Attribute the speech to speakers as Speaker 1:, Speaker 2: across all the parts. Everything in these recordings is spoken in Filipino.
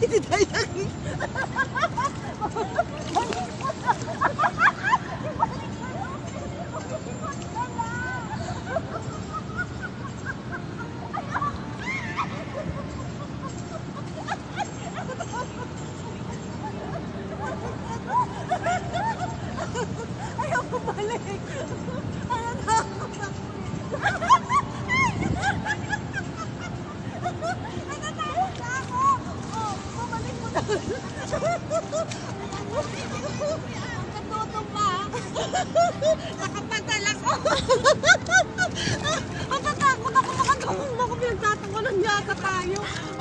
Speaker 1: Hindi tayo naging. Ayaw ko balik. Ayaw na ako. Natatakot na ako. Oh, bumalik mo na. Ang katutong pa. Nakapatal ako. Ang tatakot ako. Makatulong mo ako. Pinagtatangulan yata tayo.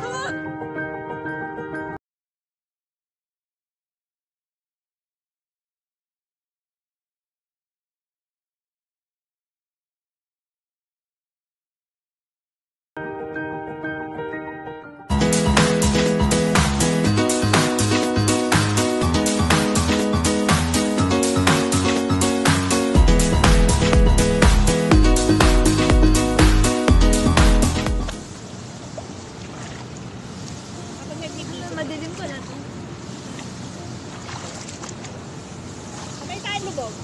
Speaker 1: Madilim ko na ito. Sabay tayo lubog.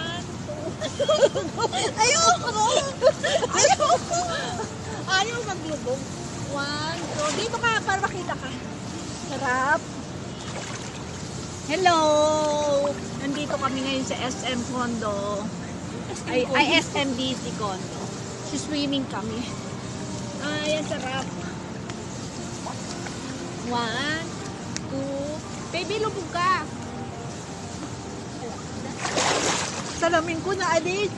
Speaker 1: 1, 2. Ayoko! Ayoko! Ayaw maglubog. 1, 2. Dito ka para makita ka. Sarap. Hello! Nandito kami ngayon sa SM Condo. Ay, SMDC Condo. Swimming kami. Ay, sarap. 1, 2. Baby, lubog ka. Salamin ko na, alis.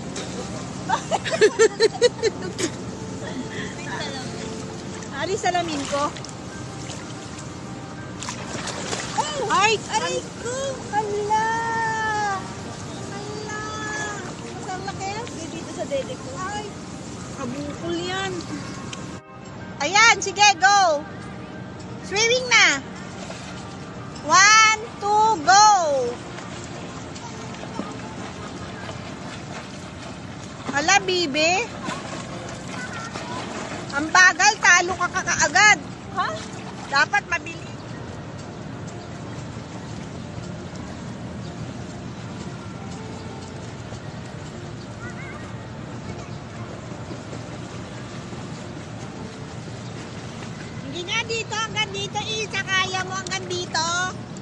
Speaker 1: Alis salamin ko. Ay, aray ko. Hala. Hala. Masang laki. Dito sa dede ko. Ay, kabukol yan. Ayan, sige, go. Swimming na. 1, 2, go! Ala, bibi. Ang bagal, talo ka kaagad. Ha? Dapat mabili. Hindi nga dito, hanggang dito isa, kaya mo hanggang dito.